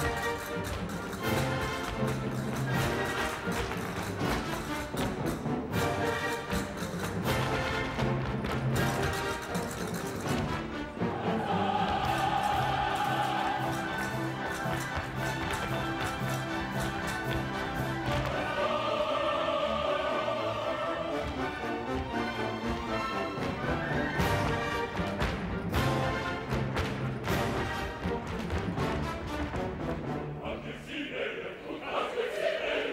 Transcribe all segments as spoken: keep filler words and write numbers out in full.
Anche Fidel, anche Fidel,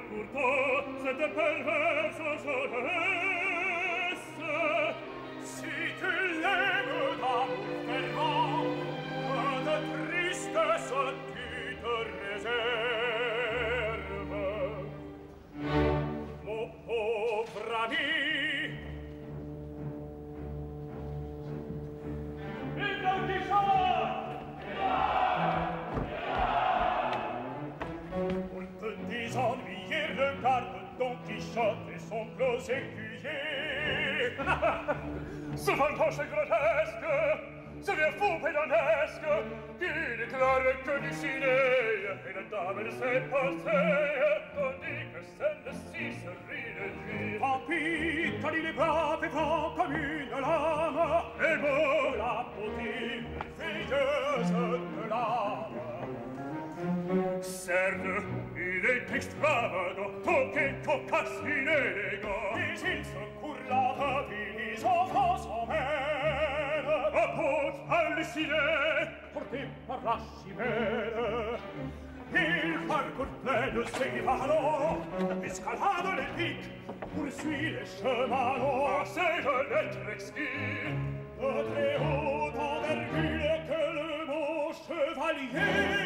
pourtant cette perverse jeunesse. Si tu l'aimes d'amour fervent, que de tristesse tu te réserves. Mon pauvre ami, il Don Quichotte est là, est là. Pour te désennuyer, regarde Don Quichotte et son gros écuyer. Ce fantoche grotesque, ce vieux fou pédanesque, qui déclare que du ciné et la dame ne sait passer, tandis que celle-ci se rit de lui. Tant pis, car il est brave et franc comme une lame, et beau la beauté merveilleuse de l'âme. Certes, il est extravagant, toqué, cocasse, inélégant, mais il secourt la rapide, offrant son mère, apôtre halluciné, porté par la chimère. Il parcourt plein de ses ballons, escalade les pics, poursuit les chemins, c'est de l'être exquis, de très haute envergure que le beau chevalier.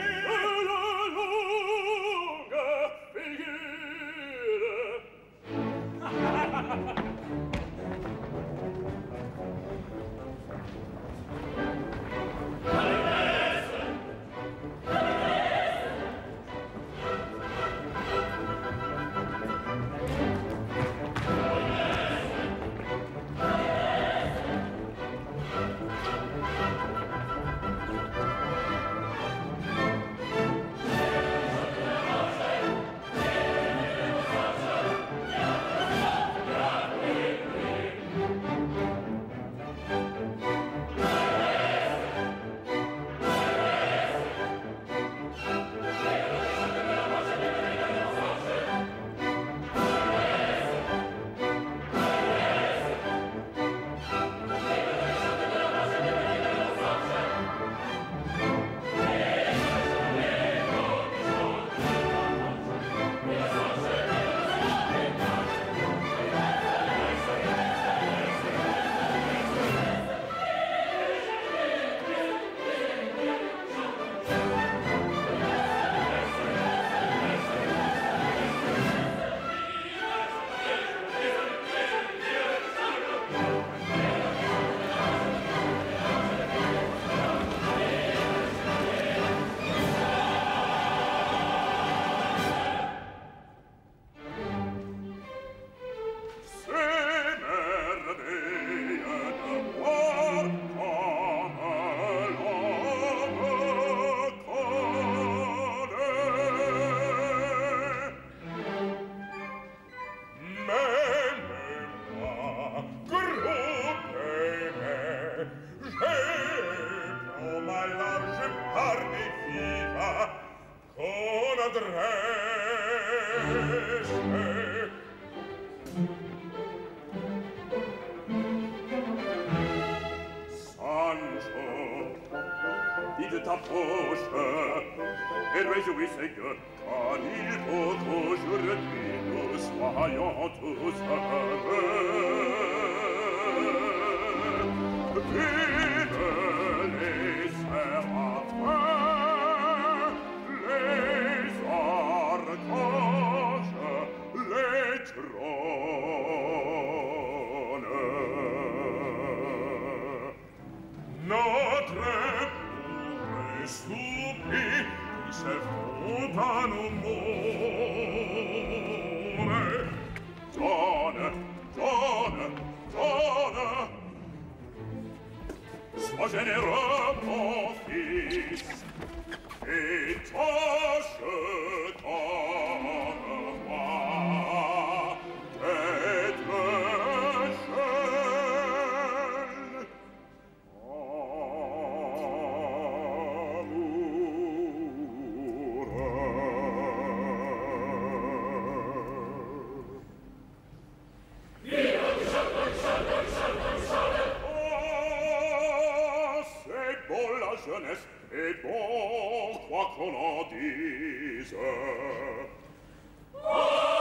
Jeunesse est bon, quoi qu'on en dise. Oh!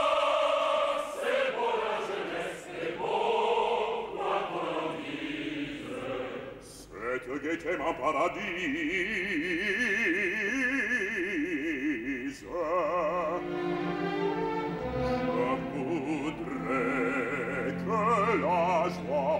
un paradis. Je voudrais que la joie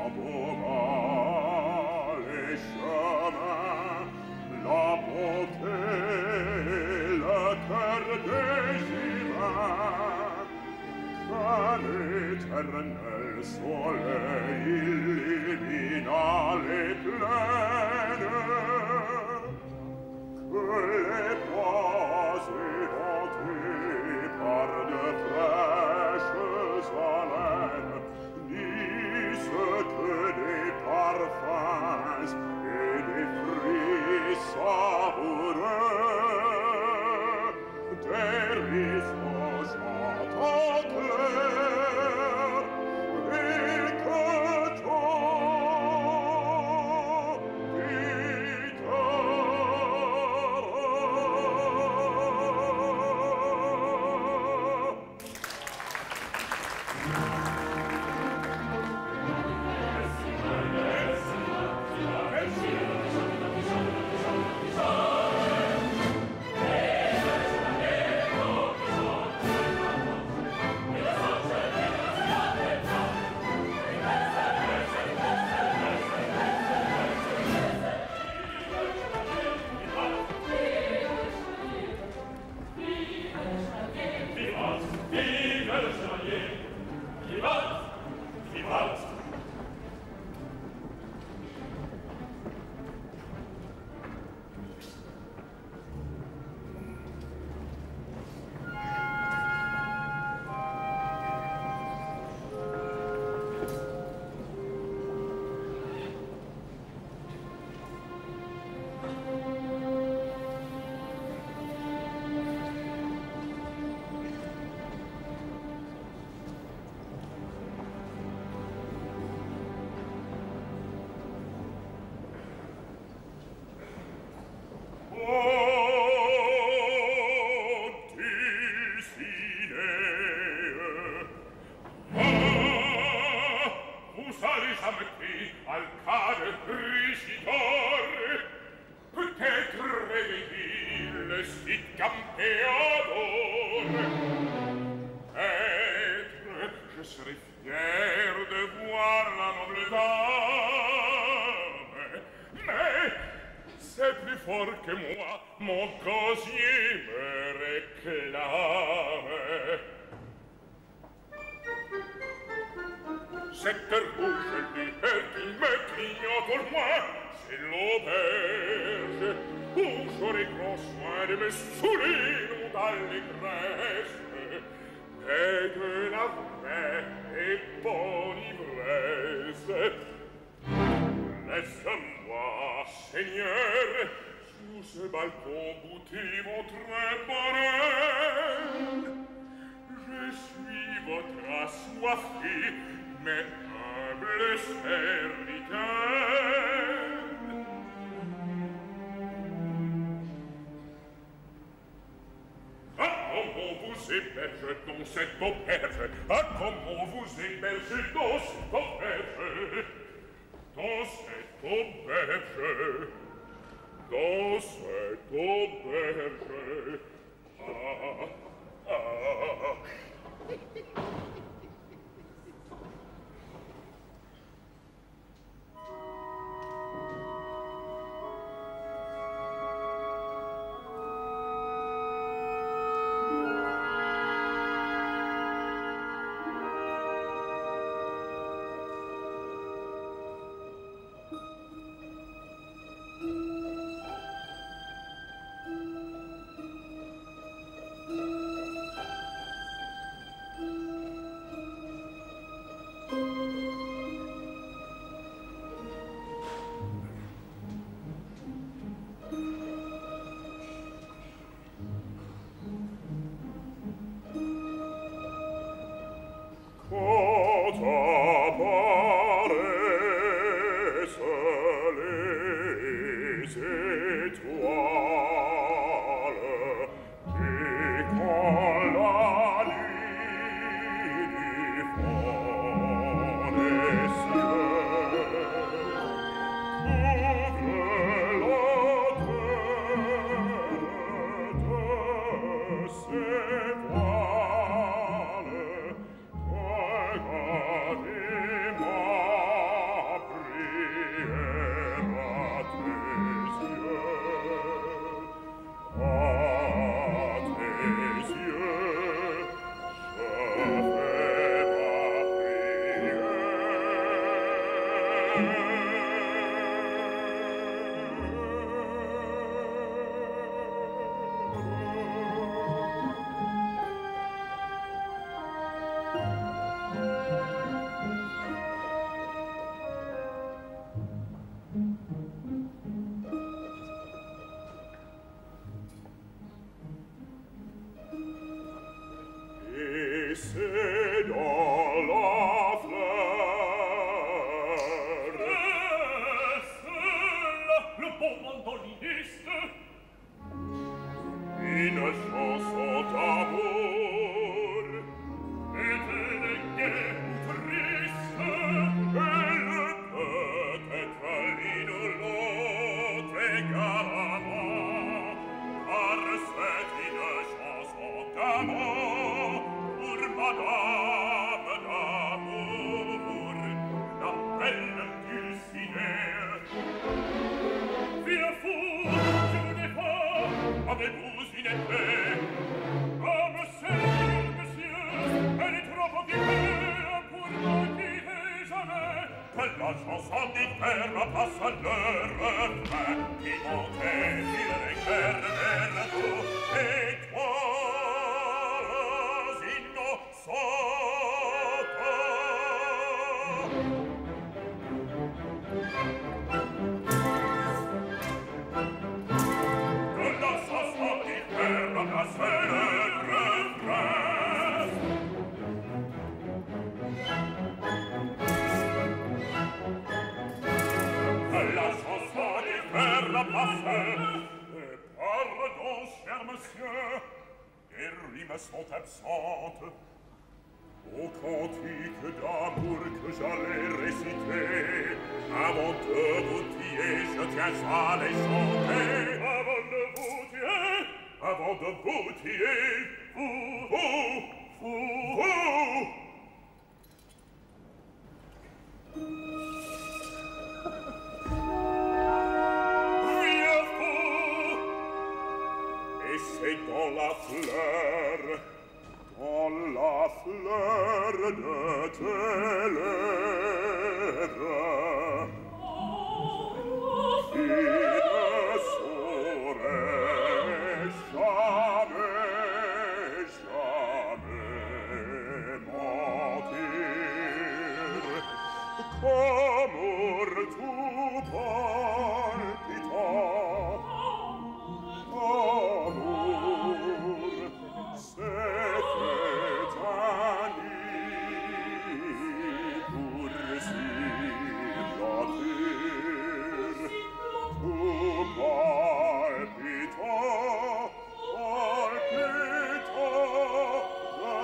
envoût les chemins, la bonté, le cœur des humains, qu'un éternel soleil illuminant les plaines, que les bois éventés par de fraîches haleines disent que des parfums et des fruits savoureux, des ruisseaux chantants clairs, et que toi, Et c'est dans la fleur. Est-ce là le bon mandoliniste? Une chanson d'amour. Est-elle gaie ou triste? Elle peut être l'une ou l'autre également, car c'est une chanson d'amour pour Madame d'amour, la belle Dulcinée. Viens fou, je vous défends, avez-vous une épée? Ah, monsieur, monsieur, elle est trop occupée pour m'en quitter jamais. Que la chanson d'hiver me passe le refrain, qui montait, il réclame vers vous, étoiles innocentes. Que la chanson d'hiver me passe le refrain. La chanson d'hiver la passe. Et pardon, cher monsieur, les rimes sont absentes. Au cantique d'amour que j'allais réciter, avant de vous tuer, je tiens à les chanter. Avant de vous tuer, avant de vous tuer, vous, vous, vous, vous. Et c'est dans la fleur, dans la fleur de tes lèvres, qui ne saurait jamais, jamais mentir. Amour tout palpitant, amour, c'est fait un nid pour s'y blottir. Tout palpitant, palpitant, la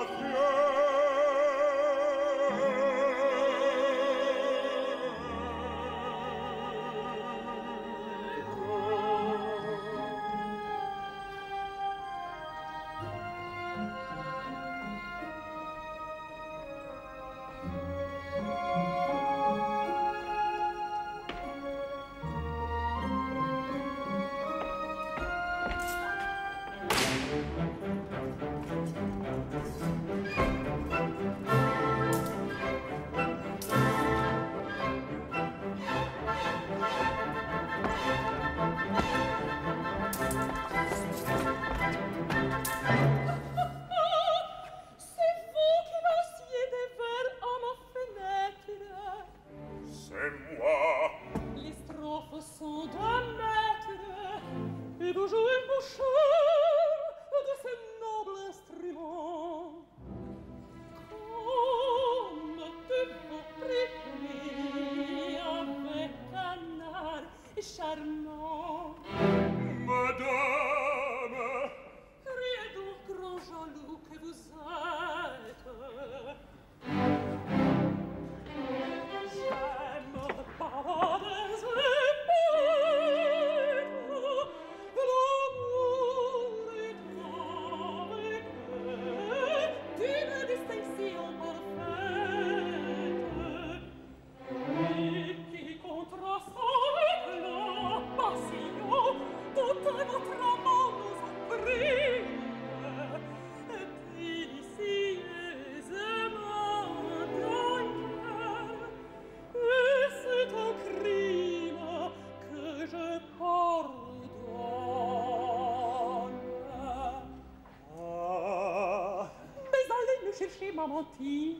mentir.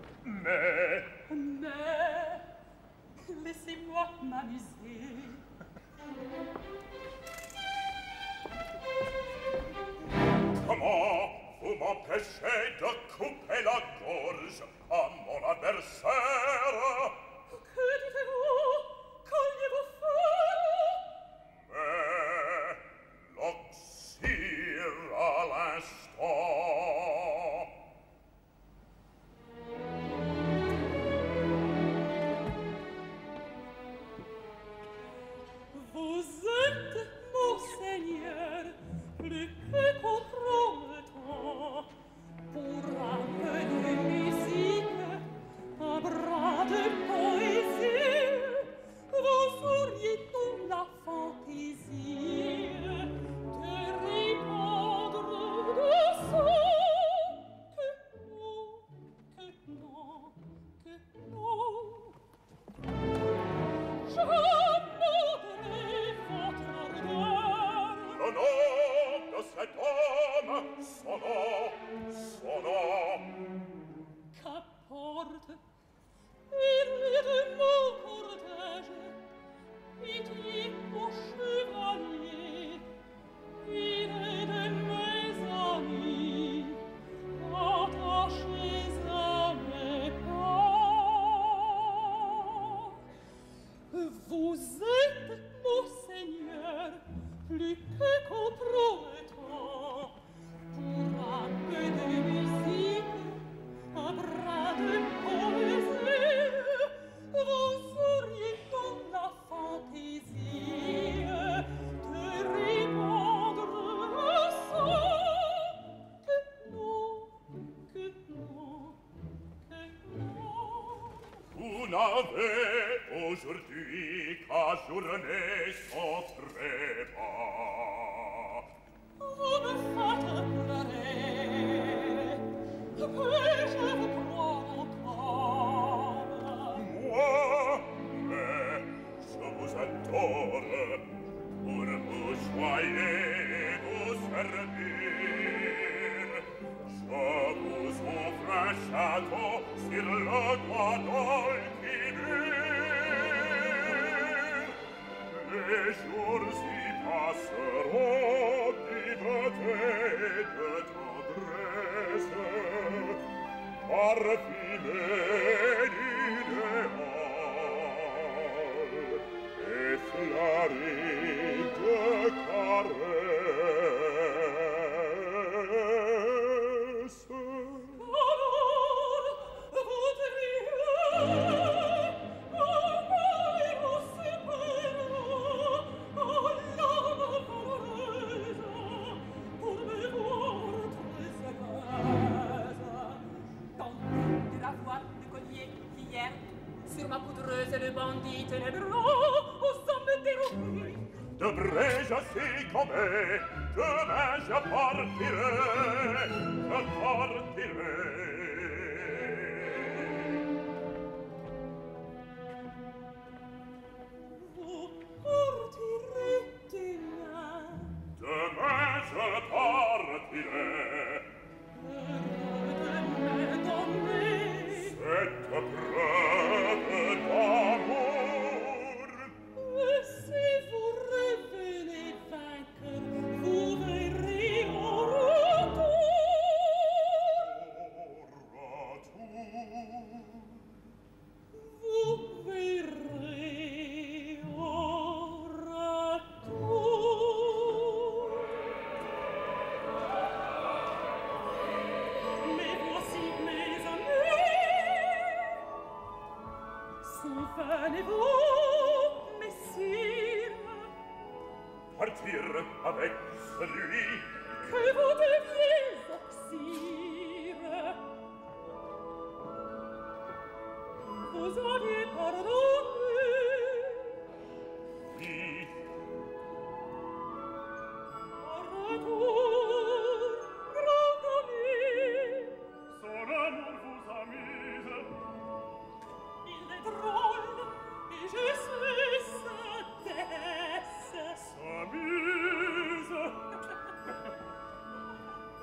Mais... Mais... Laissez-moi m'amuser. Comment vous m'empêchez de couper la gorge à mon adversaire. Que dites-vous? Qu'alliez-vous faire? Mais l'oxyre à l'instant. Vous êtes, monseigneur, plus que compromettant. Pour un peu de musique, un bras de poésie, vous auriez toute la fantaisie de répandre de sang. Que non, que non, que non. Je modérerai votre ardeur. Le nom de cet homme, son nom, son nom. Qu'apporte, il est de mon cortège, pitié au chevalier, il est de mes amis, attachés à mes pas. Vous êtes, monseigneur, plus que compromettant. Pour un peu de musique, un bras de poésie, vous auriez toute la fantaisie de répandre le sang. Que non, que non, que non. Vous n'avez aujourd'hui qu'ajourné son trépas. Vous me faites pleurer, puis-je vous croire encore? Moi, mais je vous adore pour vous choyer vous servir. Je vous offre un château sur le doigt d'Alquivir. Les jours y passeront d'hymneté et de tendresse, parfumés d'idéal et fleuris de caresses. Alors, voudriez, ormai vous séparera à l'âme valeureuse, pour me voir très heureuse. Tantôt de la voix du collier qu'hier, sur ma poudreuse le bandit ténébreux, aux hommes dérobés. Devrais-je ainsi tomber? Demain je partirai, je partirai. Vous partirez demain. Demain je partirai. Heureux de me donner Cette preuve d'amour. et si vous revenez vainqueur, vous verrez au retour. Au retour. Vous verrez au retour. Mais voici mes amis. Souvenez-vous, messire, Partir avec celui que vous deviez oxyre. Vous aviez pardonné. qui Au retour, grand ami, son amour vous amuse. il est drôle et je suis sa déesse. S'amuse.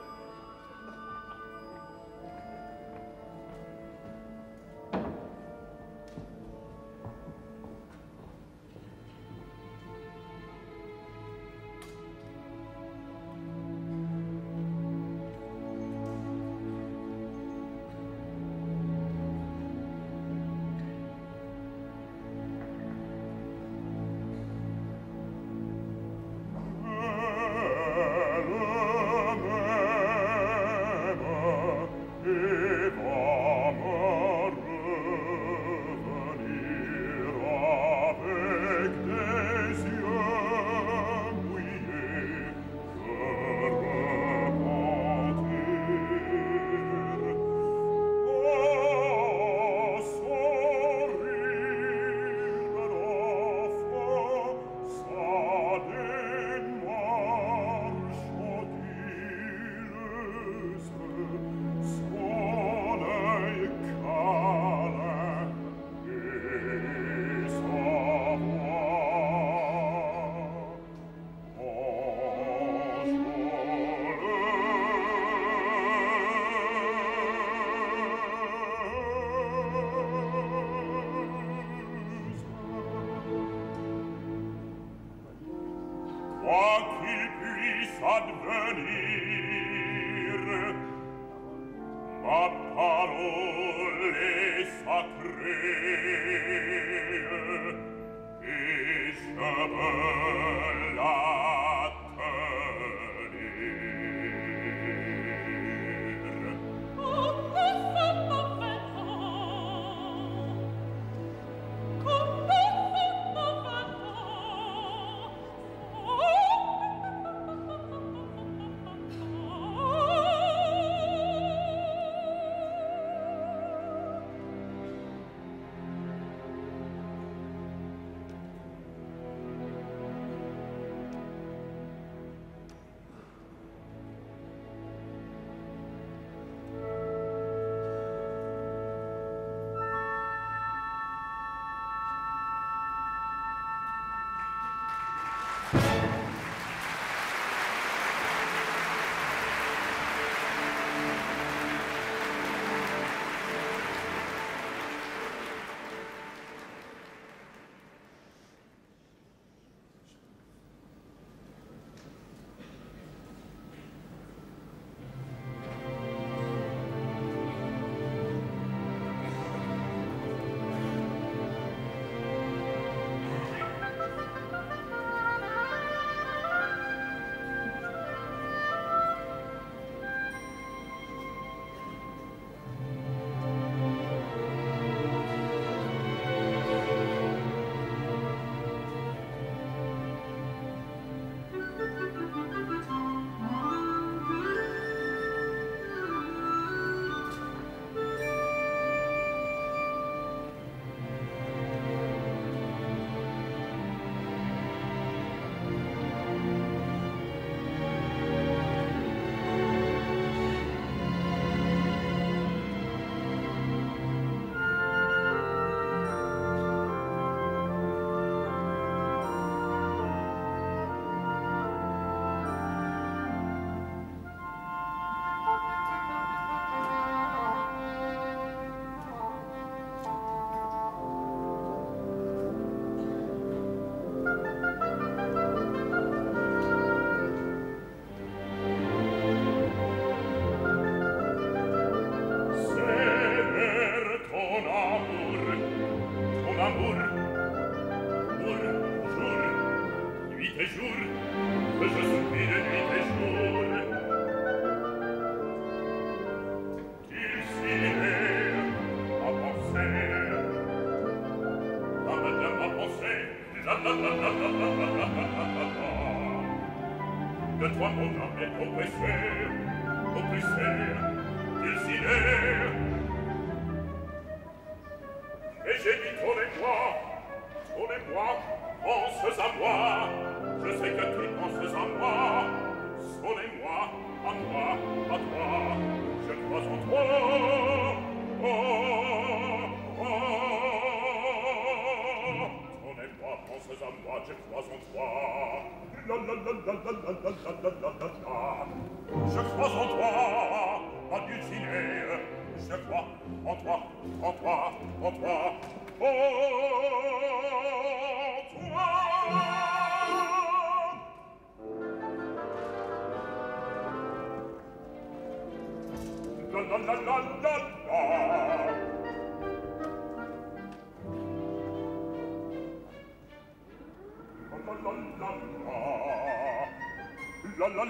De toi mon âme est oppressée, oppressée, désirée. Et j'ai dit ton émoi, ton émoi, penses à moi. Je sais que tu penses à moi. Son émoi, à toi, à toi, je crois en toi. Oh, oh, ton émoi, penses à moi, je crois en toi. La la la la la la la la la la la. Je crois en toi, à Dulcinée. Je crois en toi, en toi, en toi, en toi. La la la la la la. La la la la la. La la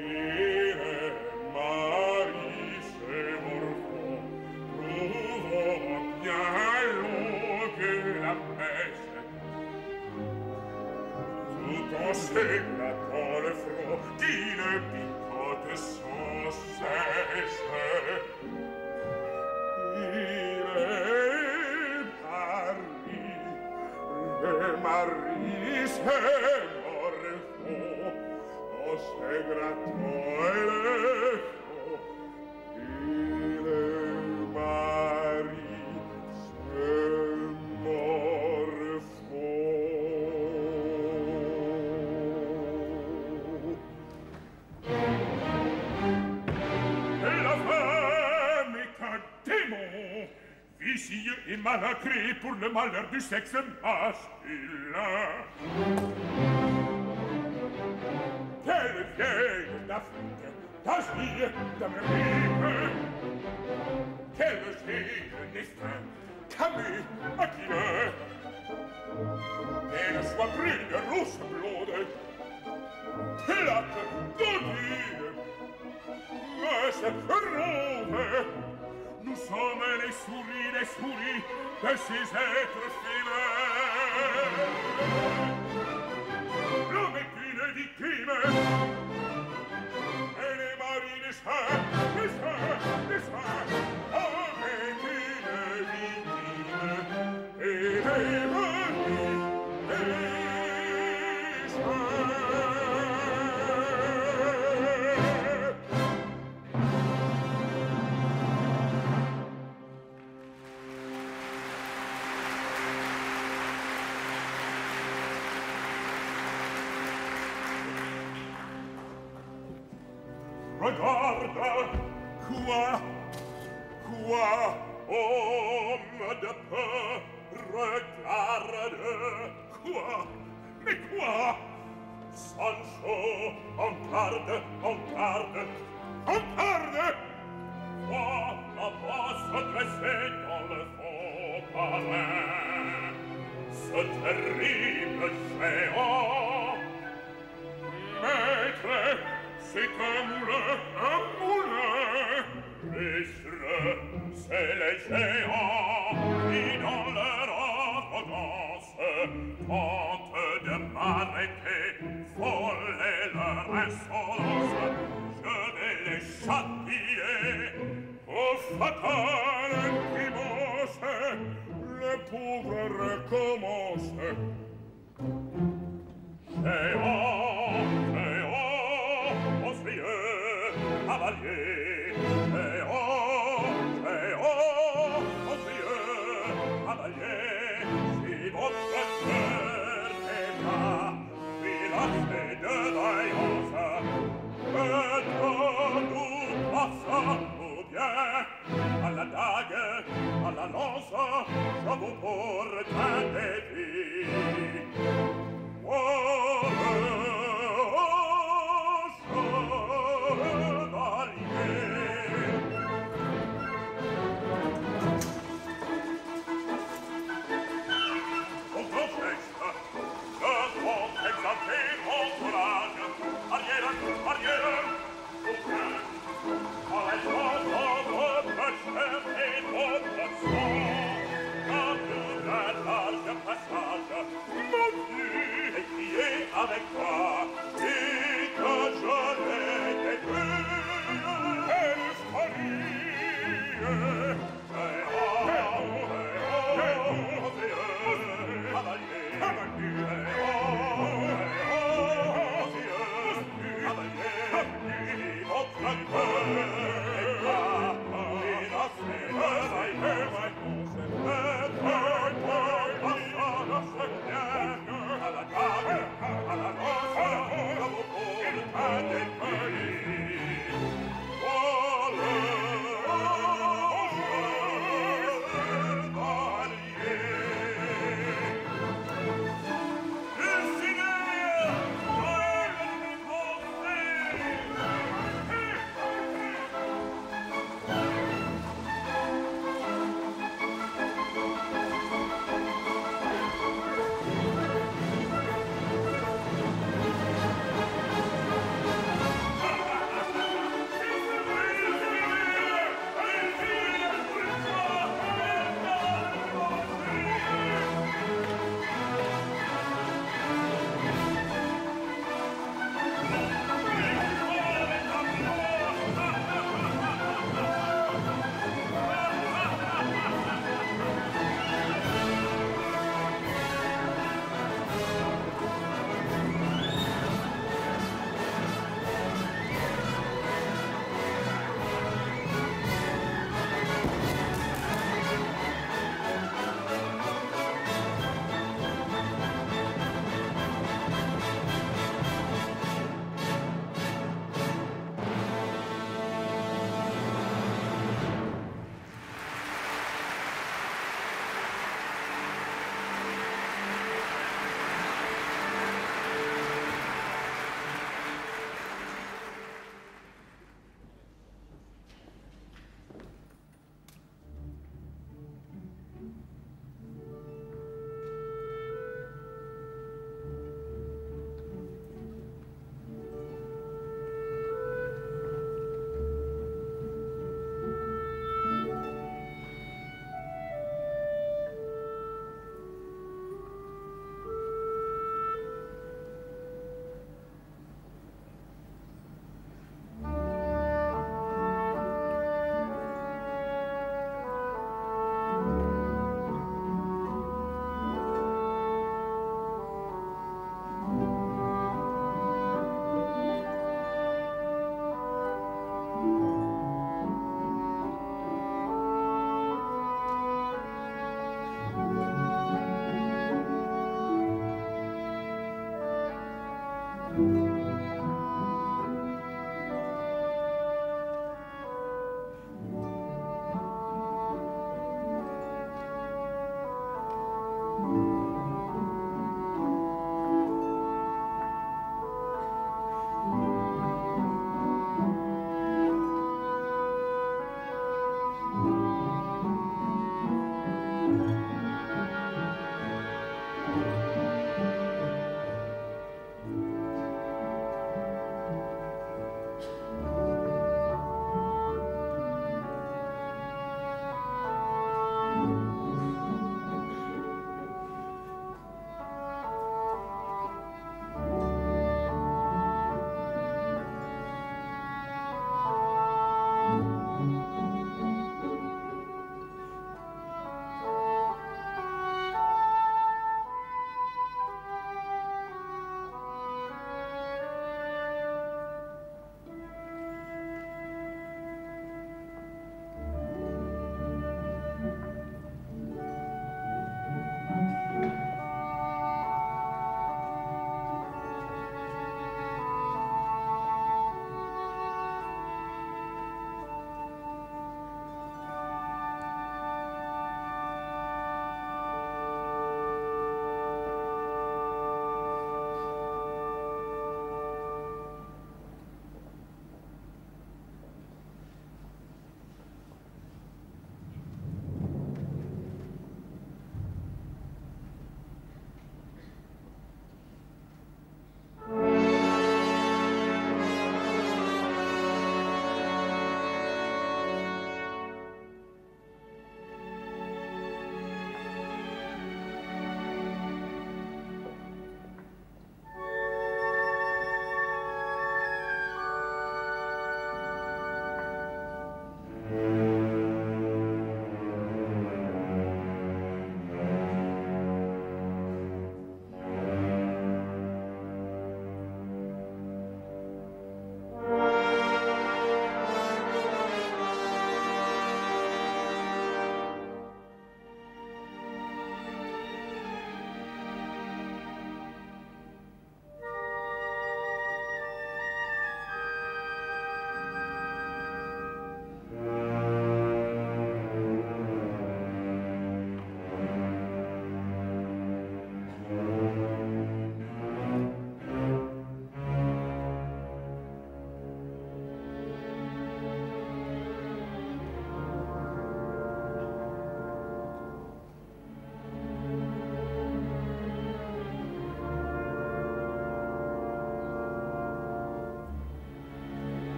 Pour le malheur du sexe masculin. Quelle vieille d'Afrique, d'Asie, d'Amérique, quel génie d'Estin, Camus, Aquilin, qu'elle soit brune, rousse, blonde, plate, dodue, mince, ronde, nous sommes les souris, les souris de ces êtres fidèles. L'homme est une victime, et les maris des saints, des saints, des saints. L'homme est une victime, et les maris des saints. Regarde, quoi, quoi, homme de peu, regarde, quoi, mais quoi? Sancho, en garde, en garde, en garde! Vois la voix se dresser dans le faux parrain, ce terrible géant. Maître, c'est un moulin, un moulin. Ministre, c'est les géants qui, dans leur arrogance, tentent de m'arrêter, voler leur insolence. Je vais les châtier au fatal immense. Le pauvre recommence. Géant, géant, monstrueux, cavalier, géant, géant, monstrueux, cavalier, si votre cœur n'est pas filacé de vaillance, peut-on nous passons-nous bien à la dague, à la lance, je vous porte un défi. Oh, avec toi, et que je l'ai détruit, quelle folie! Géant, géant, monstrueux, cavalier, cavalier, monstrueux, cavalier, votre cœur n'est pas menacé de vaillance. À la table, à la lance, à vos pauvres, à des feuilles. Oh, le chevalier. Lucinée, Joël, Français.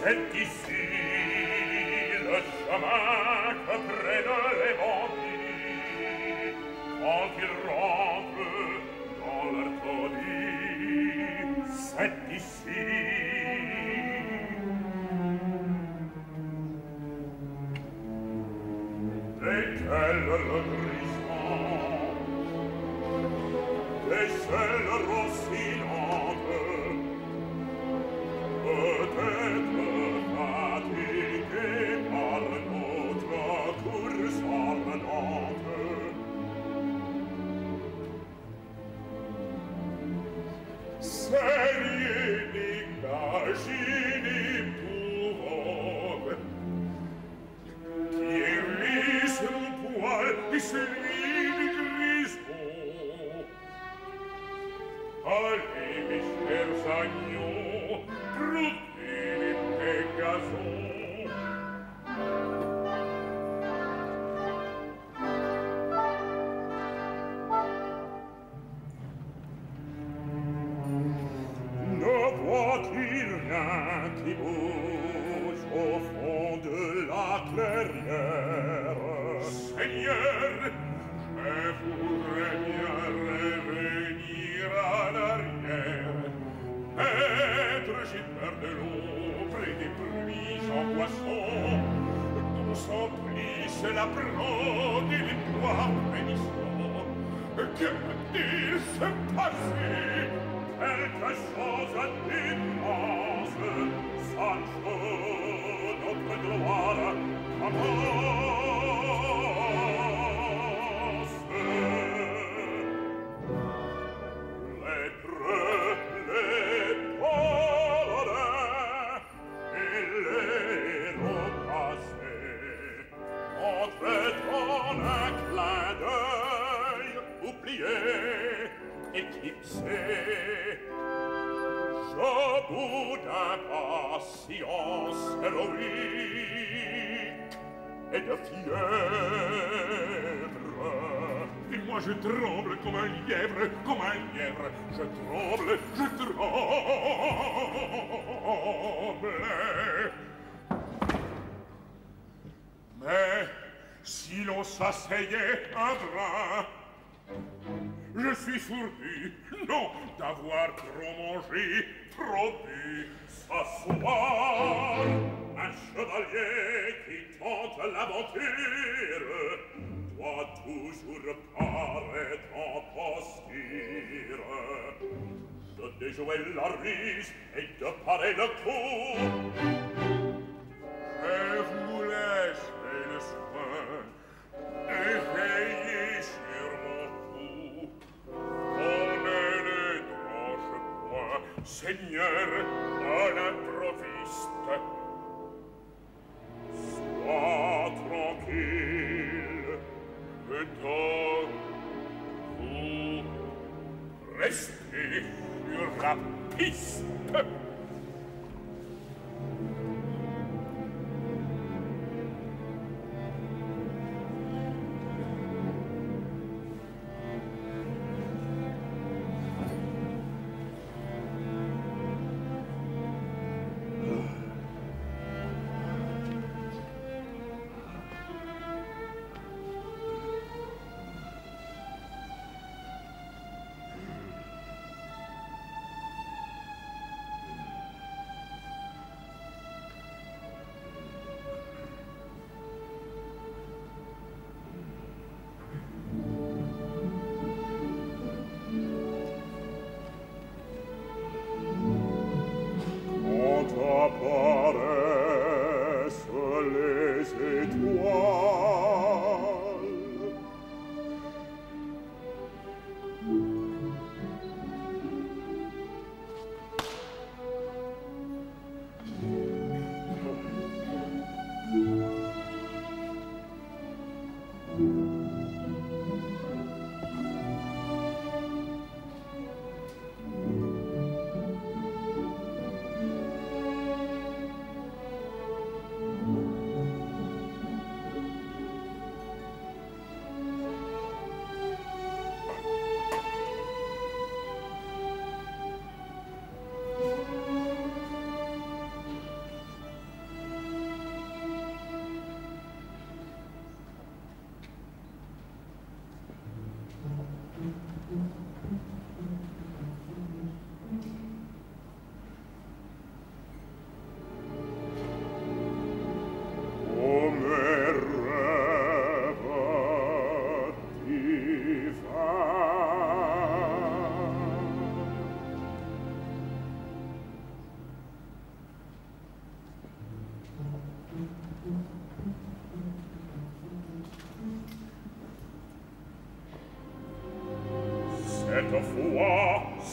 C'est ici le chemin que prennent les bandits quand ils rentrent dans leur taudis. C'est ici. Lesquels le grisant, des selles rossinantes, peut-être fatigués par notre course ardente. Serie d'imagines éprouvantes, qui hérissent mon poil et celui du grison. Allez, mes chers agneaux, trottez les Pégasons. Ne vois-t-il rien qui bouge au fond de la clairière? Seigneur, je voudrais bien revenir en arrière. Maître, j'ai peur de l'eau près des pluies sans poisson, d'où s'emplissent la brode et les bois frémissants. Que peut-il se passer? Quelque chose d'immense, Sancho, notre gloire commence. Les preux, les paladins et les héros passés entrent en un clin d'œil, oubliés, éclipsés. Je bout d'impatience héroïque et de fièvre. Et moi je tremble comme un lièvre, comme un lièvre. Je tremble, je tremble. Mais si l'on s'asseyait un brin, je suis fourbu, non, d'avoir trop mangé, trop bu. S'asseoir, un chevalier qui tente l'aventure doit toujours paraître en posture de déjouer la ruse et de parer le coup. Je vous laisse le soin de veiller sur mon cou. On ne le tranche point, Seigneur, à l'improviste. Sois tranquille, le temps vous restez sur la piste.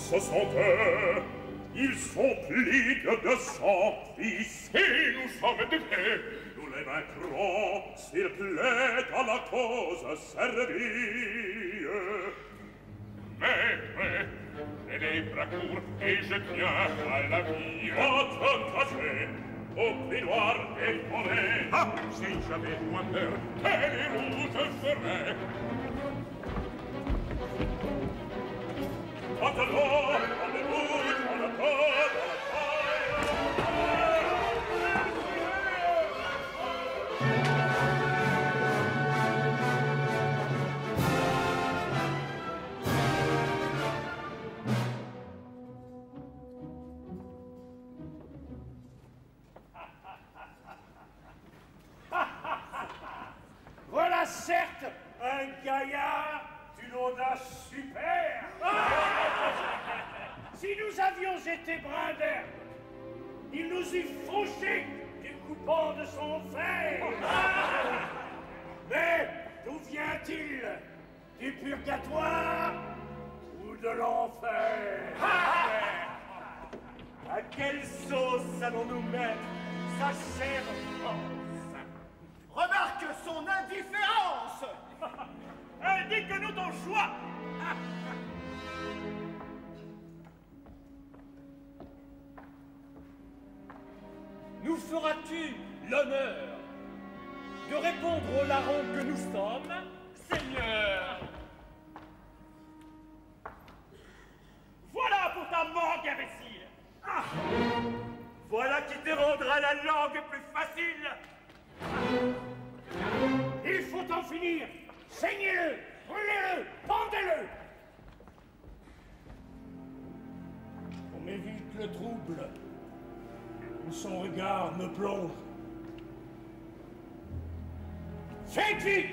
ce sont eux. Ils sont plus de deux cents fils. Et nous sommes des faits. Nous les vaincrons s'il plaît à la cause servie. Mais, mais, j'ai des bras courts et je tiens à la vie. Votre trajet au plaidoir des forêts. Ah, si j'avais moins peur, quelle route je ferais. Attenons, on le bouge, on le pose, on le Voilà certes un gaillard d'une audace super. Si nous avions été brins d'herbe, il nous eût fauché du coupant de son fer. Mais d'où vient-il? Du purgatoire ou de l'enfer? À quelle sauce allons-nous mettre sa chère France? Remarque son indifférence. Indique-nous ton choix. Nous feras-tu l'honneur de répondre au larron que nous sommes, Seigneur? Voilà pour ta manque, imbécile. Ah, voilà qui te rendra la langue plus facile. Il faut en finir. Saignez-le, brûlez-le, pendez-le. On m'évite le trouble où son regard me plonge. Faites vite!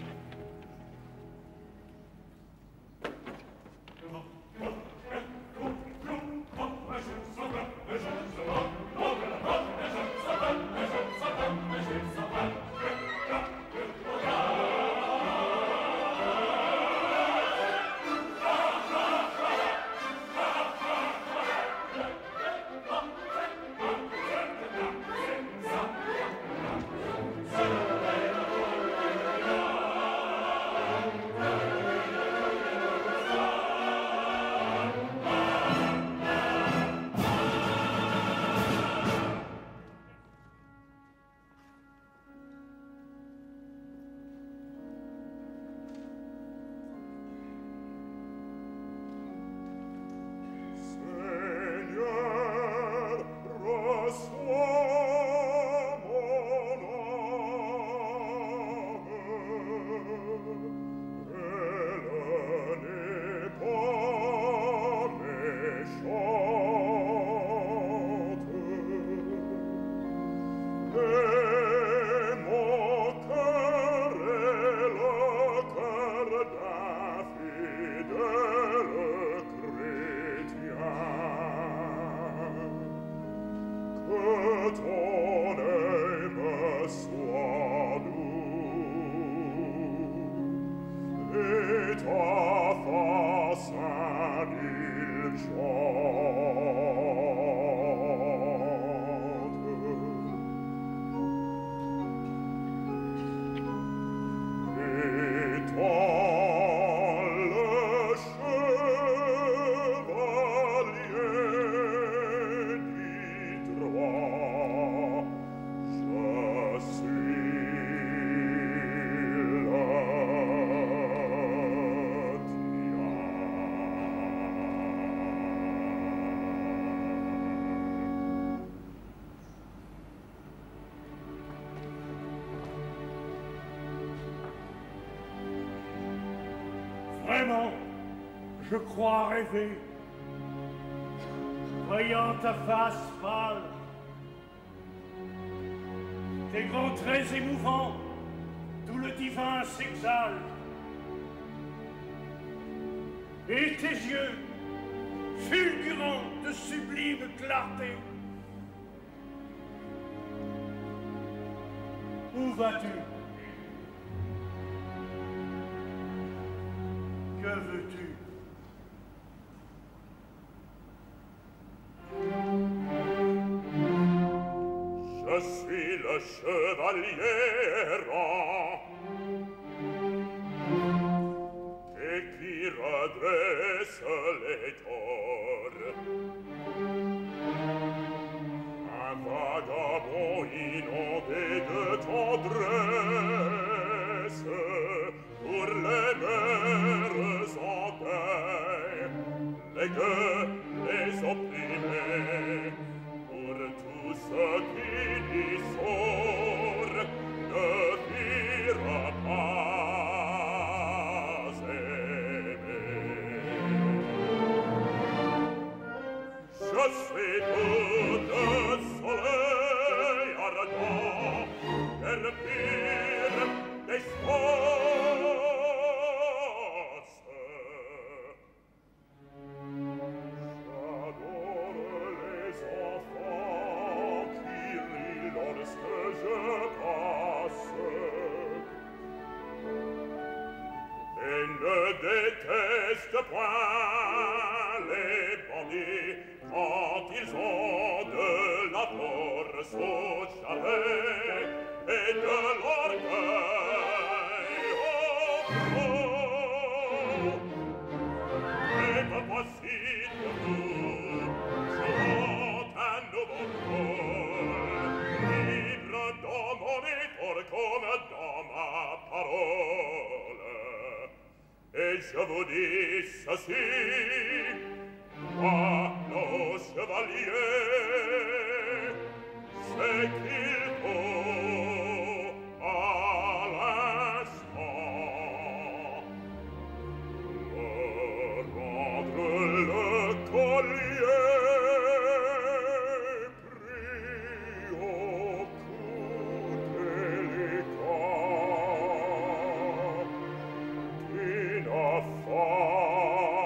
Vraiment, je crois rêver, voyant ta face pâle, tes grands traits émouvants, d'où le divin s'exalte, et tes yeux, fulgurants de sublime clarté. Où vas-tu? Que veux-tu? Je suis le chevalier errant et qui redresse les torts. Un vagabond inondé de tendresse pour les mères en deuil, les gueux, les opprimés, pour tout ce qui y sort, ne vira pas aimer. Je suis tout de soleil ardent, der pire des forces. J'adore les enfants qui rient lorsque je passe et ne déteste point les bandits quand ils ont de la force au chalet et de l'orgueil au front. Et me voici debout, jouant un nouveau rôle, libre dans mon effort comme dans ma parole. Et je vous dis ceci, moi, nos chevaliers, c'est qu'il faut à l'instant me rendre le collier pris au cou délicat d'une femme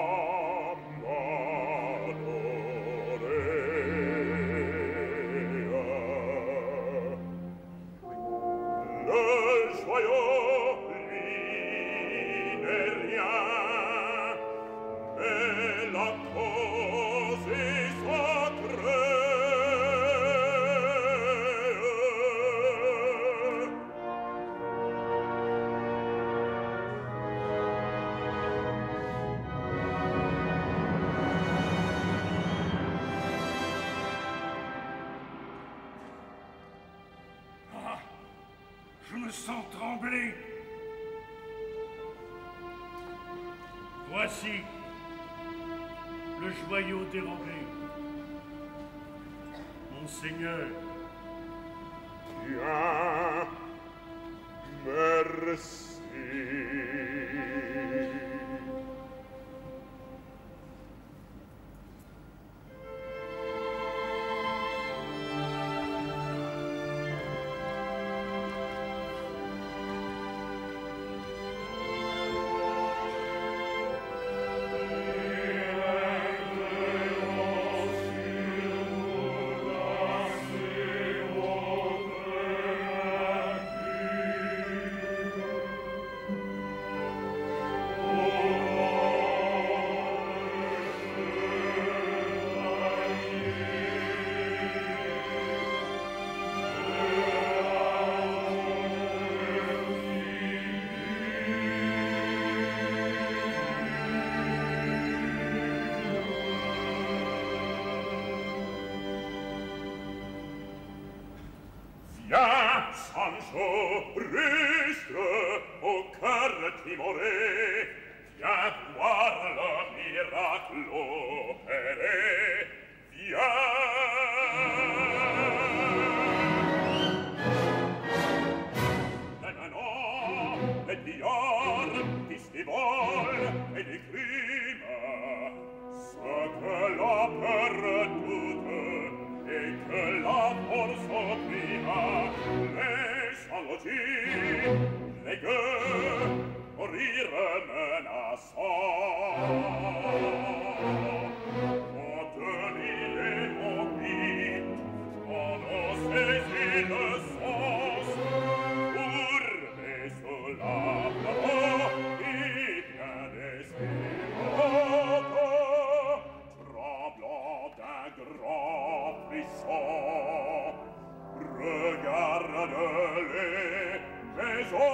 Sans trembler. Voici le joyau dérobé. Monseigneur. Bien, merci. Viens, Sancho, rustre, au cœur timoré, viens voir le miracle opéré, viens. Et maintenant, les pillards, qui stivolent et des crimes, ce que la peur doute et que la force opprima, laissant logis, les gueux, mourir menaçant. Contenir les mobiles, on en saisit le sens, pour les soldats, et bien désirants, tremblant d'un grand frisson, regarde les autres.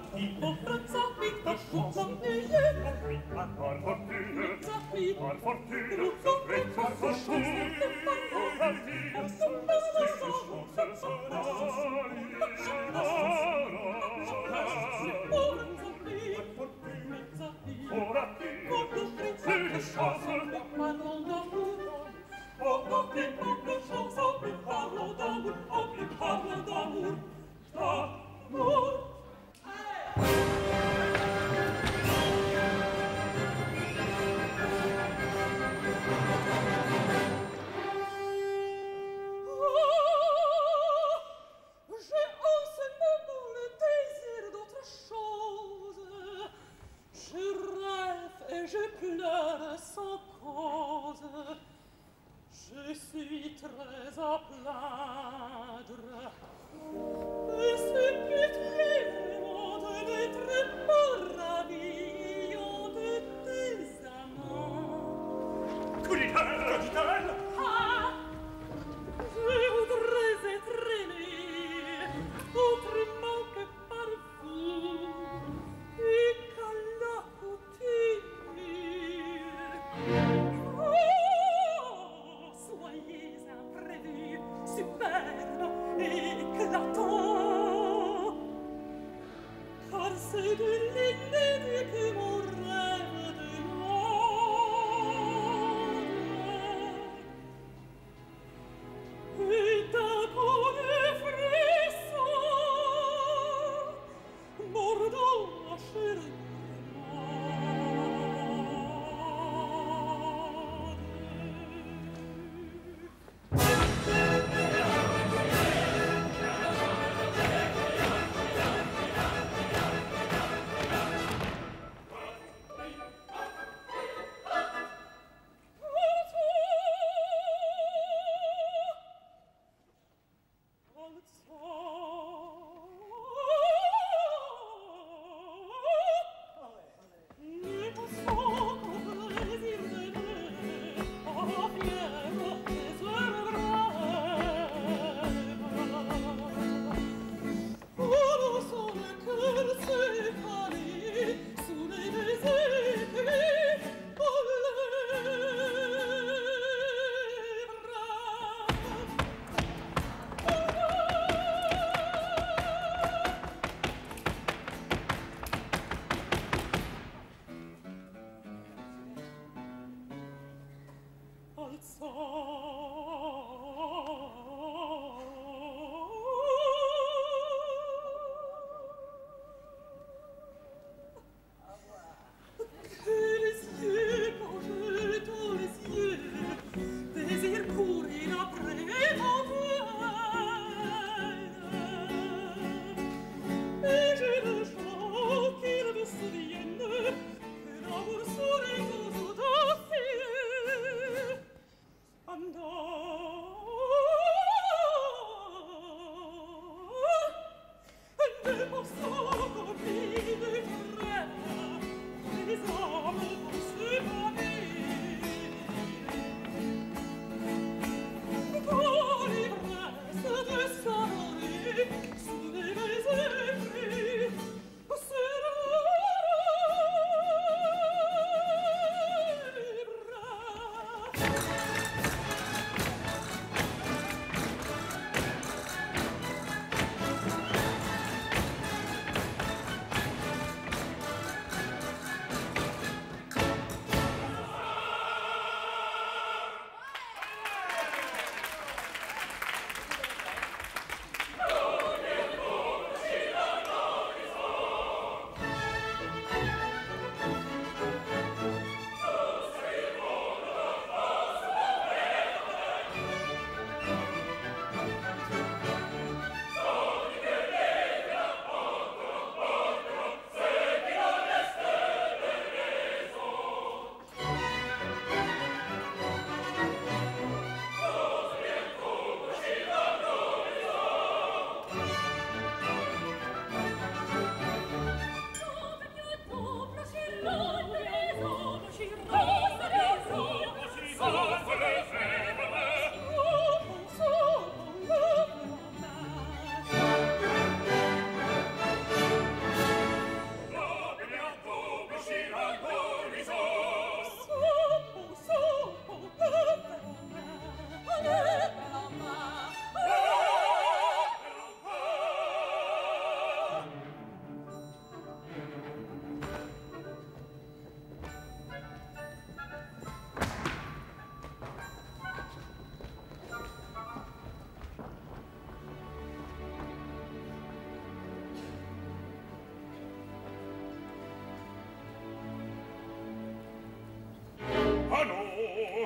parti. Oh, Franzappi, De chance, t'ennuyé. oui, par fortune, Franzappi, par fortune, oh, et par fortune, pour la vie, oh, c'est chose sonore. oh, Franzappi, Franzappi, Pour la vie, oh, c'est une chance. parlons d'amour. Oh, oh, plus, plus de chance, oh, plus parlons d'amour, oh, plus parlons d'amour, d'amour. Oh, j'ai en ce moment le désir d'autre chose. Je rêve et je pleure sans cause. Je suis très à plaindre. Je suis plus triste d'être mort ravillon de tes amants. Que dit-elle? Que dit-elle? Ah, je voudrais être aimé autrement que par vous et qu'à la coutume. Oh, soyez imprévu, superbe, éclatant, car c'est de l'inédit que mon rêve demande. Et d'un coup de frisson, mordant la chair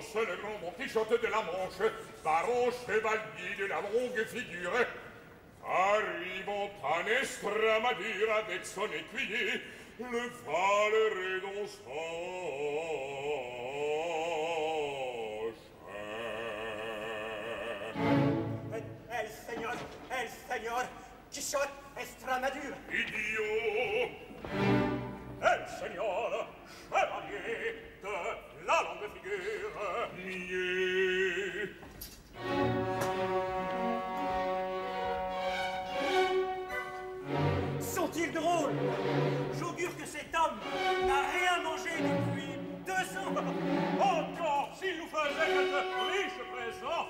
Athos, le grand Don Quichotte de la Manche, baron chevalier de la longue figure, arrivant à Nestramadure avec son écuyer, le valeureux Don El, el señor, el señor Quichotte Estramadure. Idiot! El señor chevalier de la longue figure. Niais! Sont-ils drôles? J'augure que cet homme n'a rien mangé depuis deux ans. Encore s'il nous faisait quelque riche présent.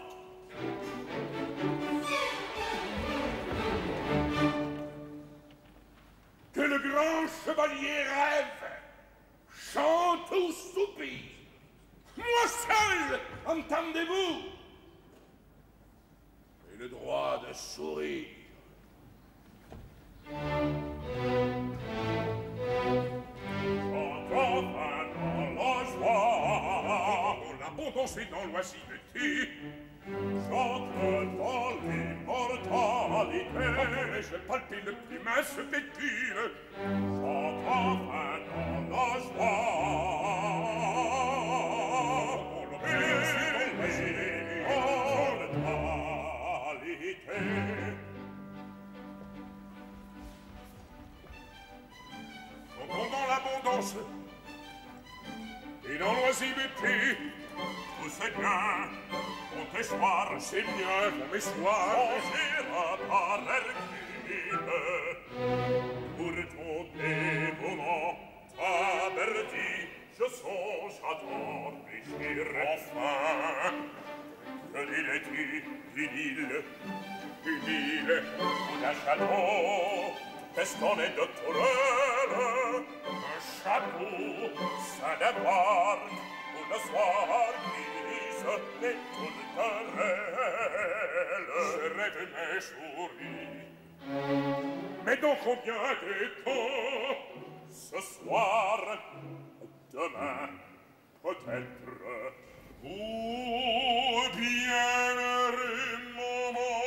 Que le grand chevalier rêve, chante ou soupire. Moi seul, entendez-vous? J'ai le droit de sourire. Enfin dans la joie, Pour l'abondance et dans l'oisiveté, j'entre dans l'immortalité. mais je palpite le plus mince pétile. J'entre enfin dans la joie. Dans l'abondance et dans l'oisiveté, Tout c'est bien, mon espoir, c'est bien mon espoir. ira par Hercule. Pour ton dévouement averti, je songe à t'enrichir. Enfin, Que dirais-tu d'une île, une île, ou d'un château, festonné de tourelles, un chapeau, ça débarque, où le soir glisse les tourterelles. je rêve mes souris. Mais dans combien de temps? Ce soir, demain, peut-être. Oh, bienheureux moment!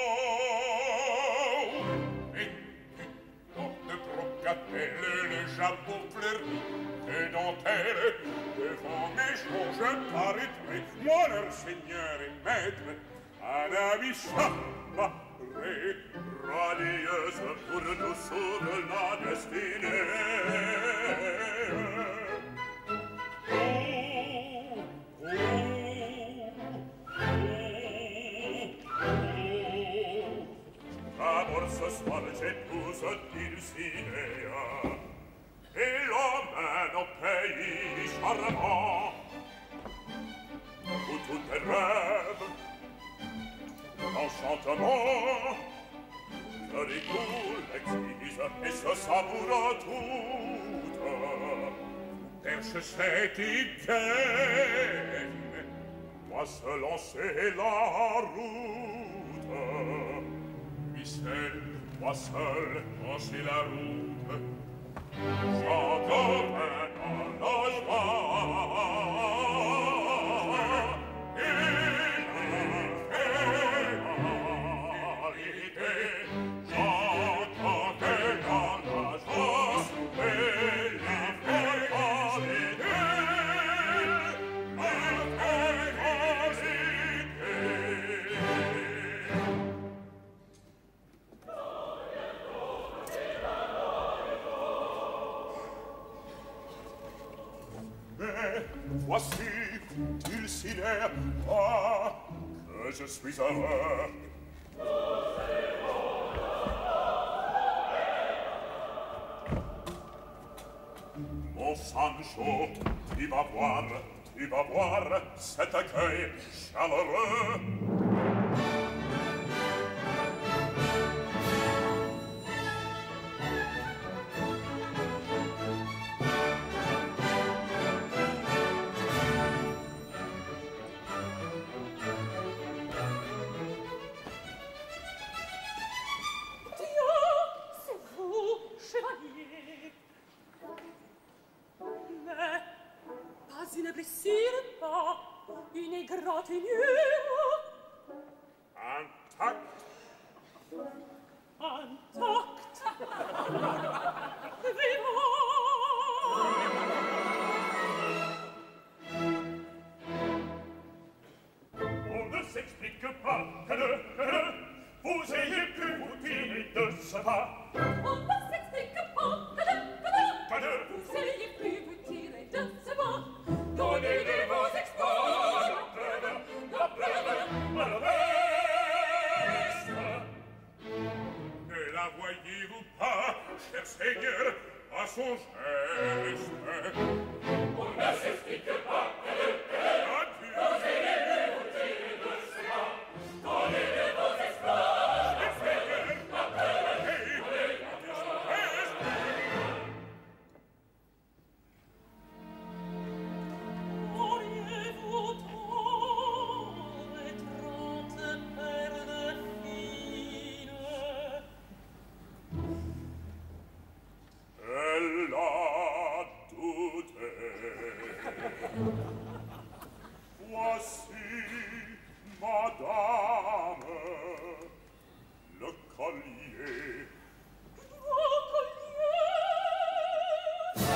Et, dans de brocatelles, le jabot fleuri, et dentelles, devant mes jours je paraîtrai, moi leur seigneur et maître, à la Bichat, Radieuse pour nous sauver la destinée. Oh, oh, oh, D'abord ce soir j'épouse Dulcinea et l'emmène au pays charmant où tout est rêve, enchantement, le l'exquise et se savoure toute. perche cette idée, Moi seul en sais la route. Michel, Moi seul en c'est la route. j'entends un logement. Voici, Dulcinea, moi, que je suis heureux. Mon Sancho, tu vas voir, tu vas voir cet accueil chaleureux. Une blessure, pas une égratignure. Intact. Intact. Vivant. On ne s'explique pas que le, que le, vous ayez pu vous tirer de ce pas. On ne s'explique pas que le, que le, Que le, vous ayez pu vous tirer de ce pas. donnez de vos exploits la preuve, la preuve, à la reste. Ne la voyez-vous pas, cher Seigneur, à son geste? On ne s'explique pas que le, que le, Adieu. vous ayez pu vous tirer de ce pas. Donnez de vos exploits la preuve, la preuve, Hey, à son geste. Auriez-vous tant étreinte perle fine? Elle a douté. Voici, madame, le collier. Vos colliers!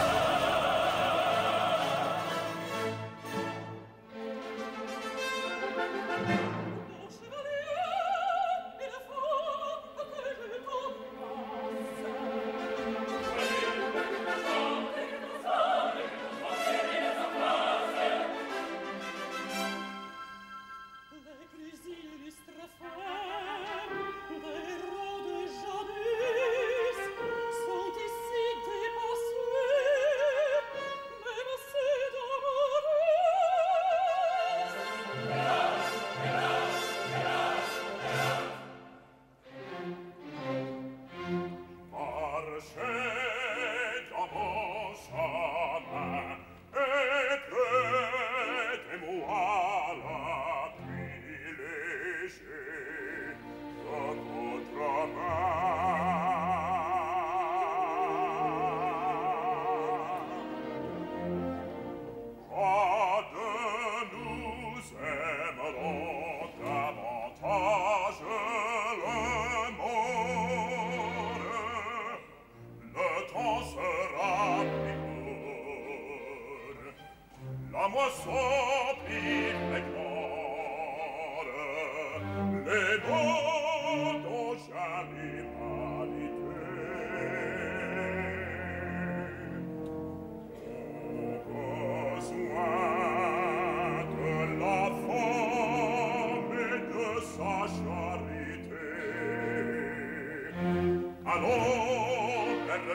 Vos chevaliers et la femme que je t'embrasse. Les plus illustres femmes des rois de jadis sont ici dépassées, même ces Marchez dans mon chemin et prêtez-moi la privilégiée de votre main. Pas de nous aimerons davantage le monde. Le temps sera plus court, la moisson plus féconde, les mots dont j'arrive besoin de la femme et de sa charité. Allons vers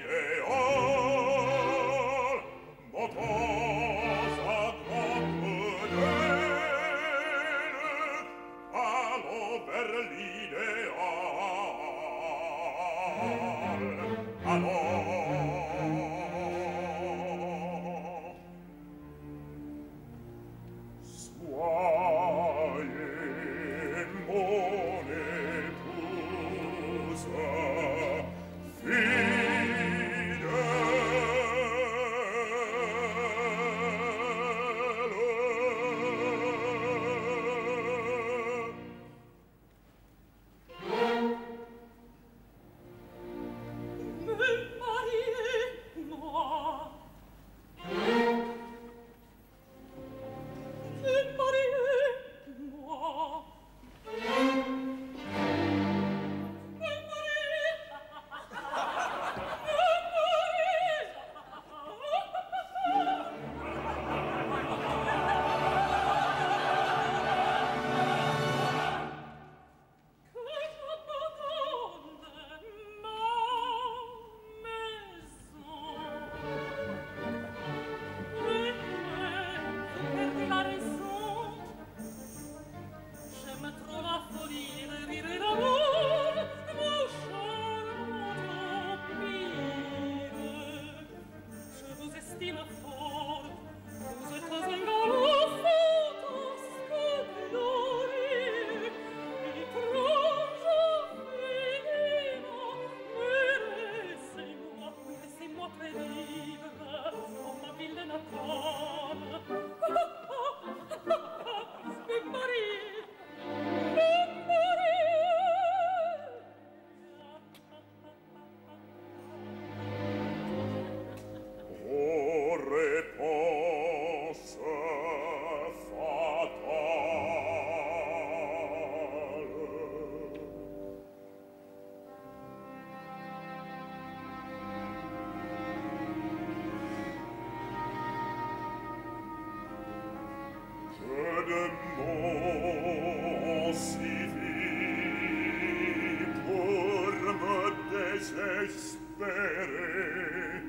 l'idéal, montons à grand coup d'aile. Allons vers l'idéal, allons. Soyez mon épouse fidèle. Me marier, moi. Me marier, moi. Me marier. Que j'abandonne ma maison. Oui, vous perdez la raison. J'aime trop la folie, le rire et l'amour, mon charmant empire. Je vous estime fort, vous êtes un galop fantasque glorieux, étrange infiniment. Mais laissez-moi, laissez-moi périr, oh ma vilaine femme. espérer.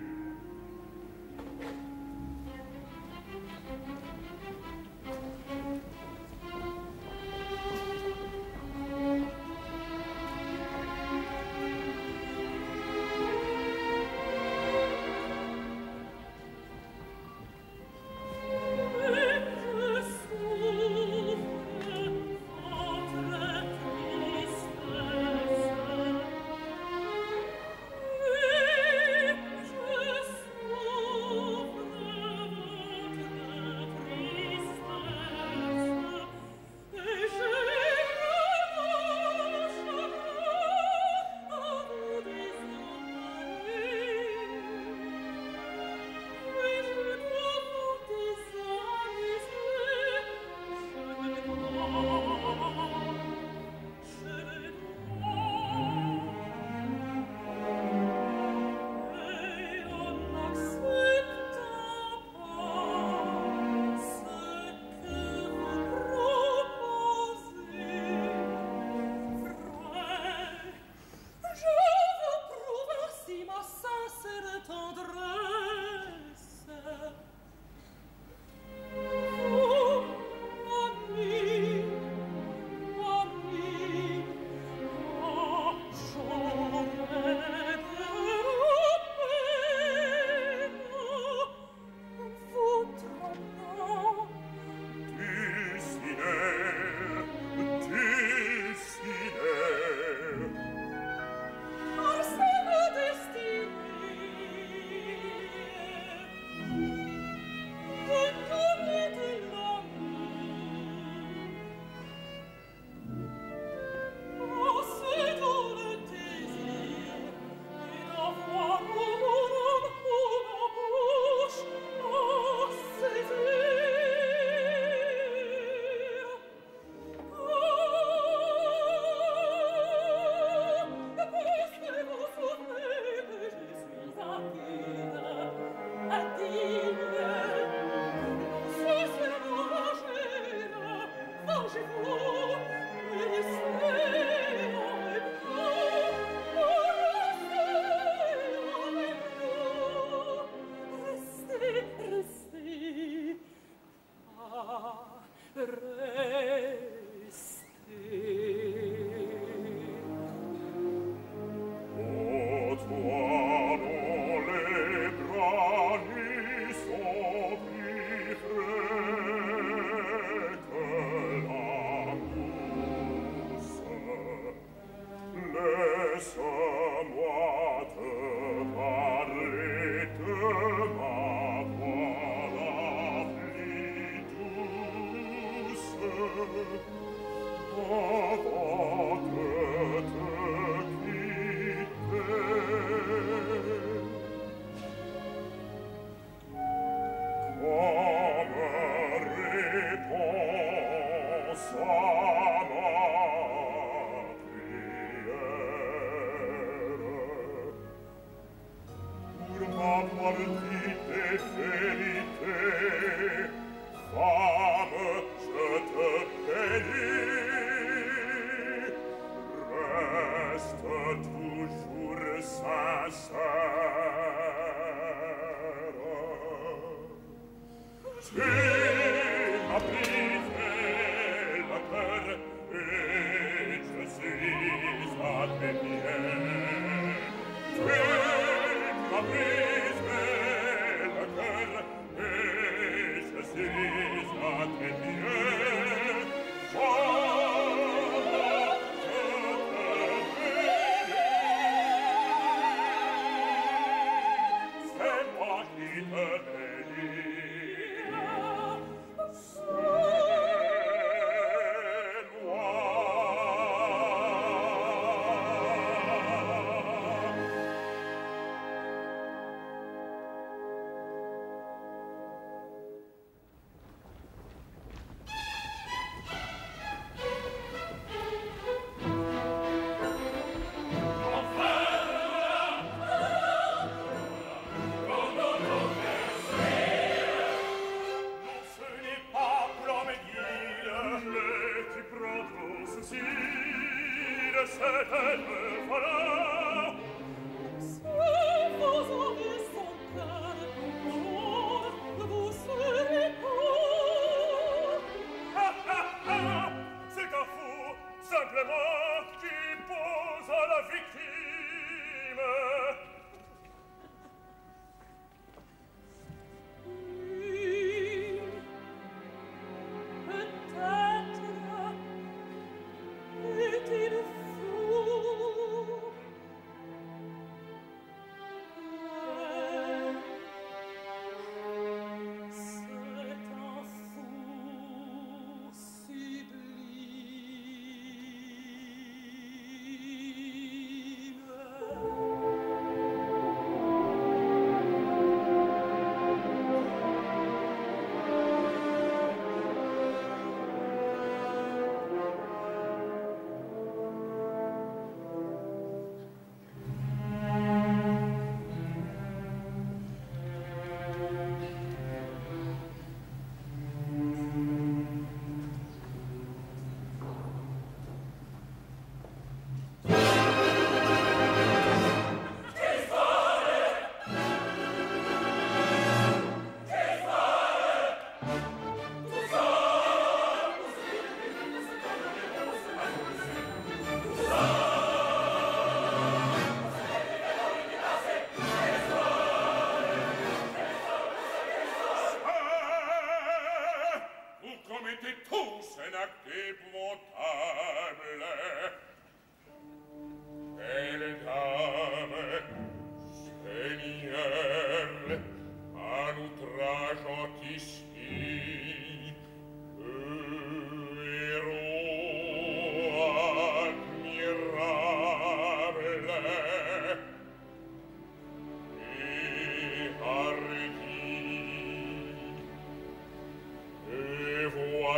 Cette elle me voilà.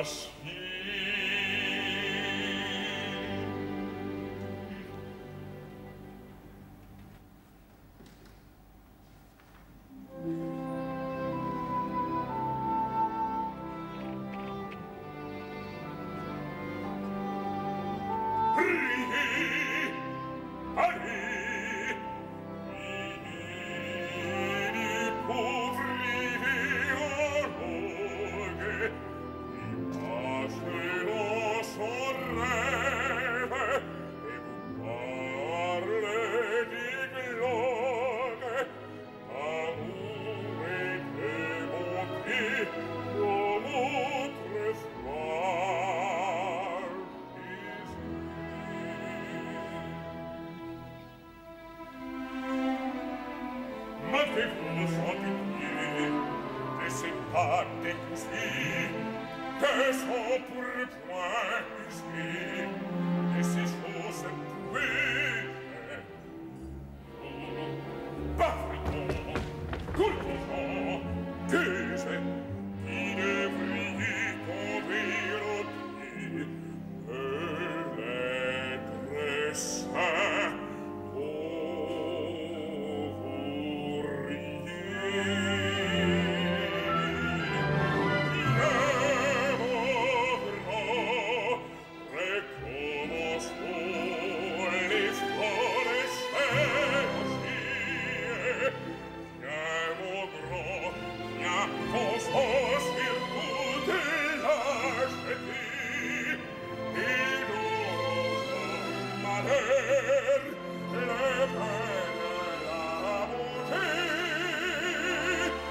Le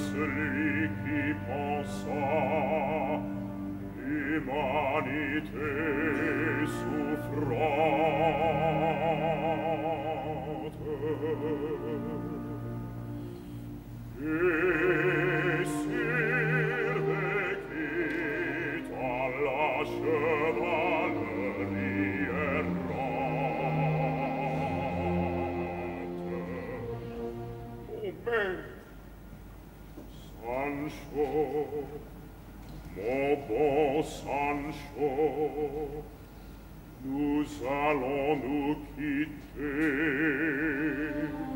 celui qui pensa l'humanité souffrante. Et survécut à la chevalerie errante. Mon maître, Sancho, mon bon Sancho, nous allons nous quitter.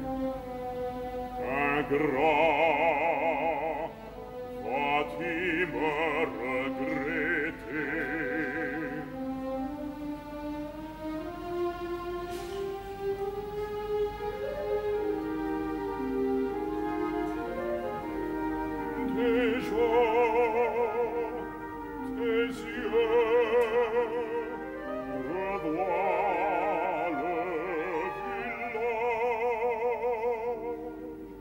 Ingrat, vas-tu me regretter? Déjà, tes yeux revoient le village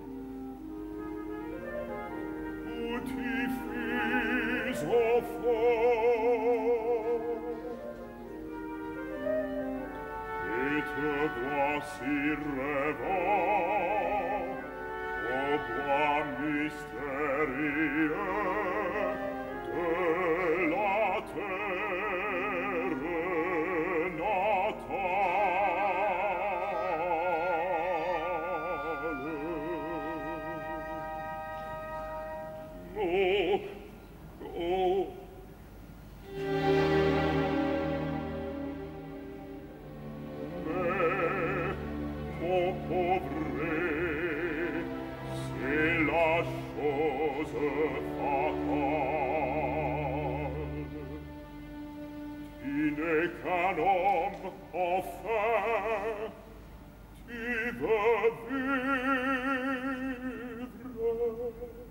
où tu fus enfant, et te voici rêvant au bois mystérieux de la terre natale. Oh, oh. Mais, mon pauvre, c'est la chose fatale. Tu n'es qu'un homme, enfin, tu veux vivre.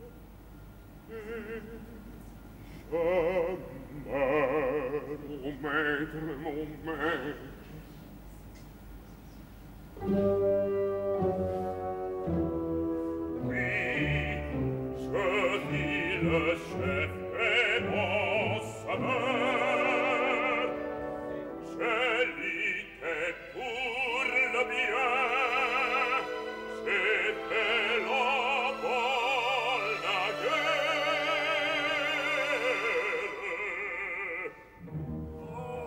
Et je meurs, mon maître, mon maître. Oui, je dis le chef est mon sauveur. Je luttais pour le bien, j'ai fait la bonne guerre. Oh.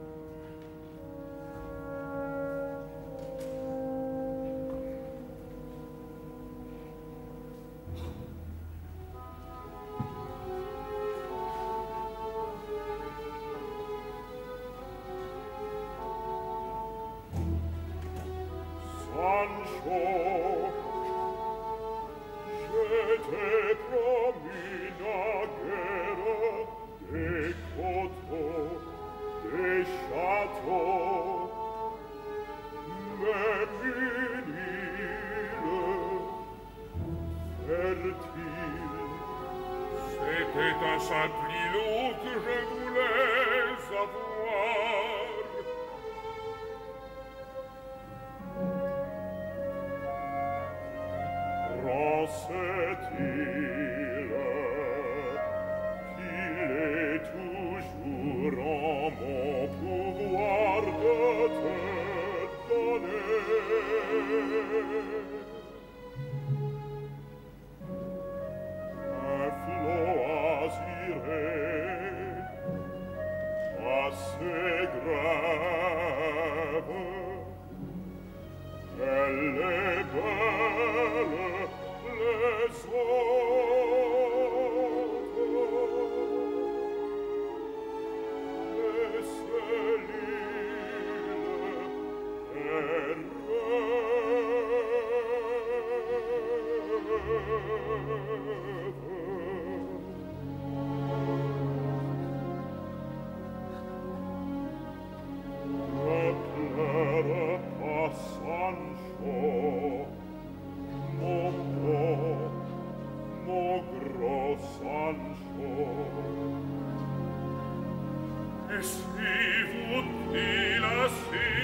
Sancho, je t'ai promis naguère des coteaux, des châteaux, mais une île fertile. C'était un simple îlot que je voulais avoir. Dans cette île, qu'il est toujours en mon pouvoir de te donner. Un flot azuré, assez grave, elle est belle, les autres, et c'est l'île Ne pleure pas, Sancho, mon beau, mon gros Sancho. Et si vous-il ainsi,